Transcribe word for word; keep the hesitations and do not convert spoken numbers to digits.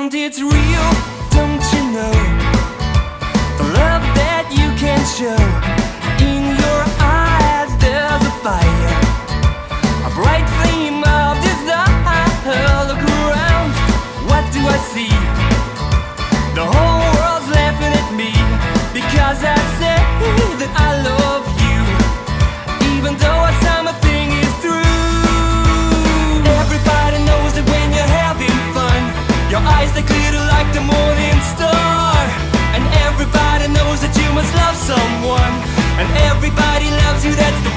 And it's real, don't you know? The love that you can show. In your eyes there's a fire, a bright flame of desire. Look around, what do I see? The whole world's laughing at me, because I say that I love you, even though our summer thing is through. Everybody knows that when you're having fun, your eyes they glitter like the morning star. And everybody knows that you must love someone, and everybody loves you, that's the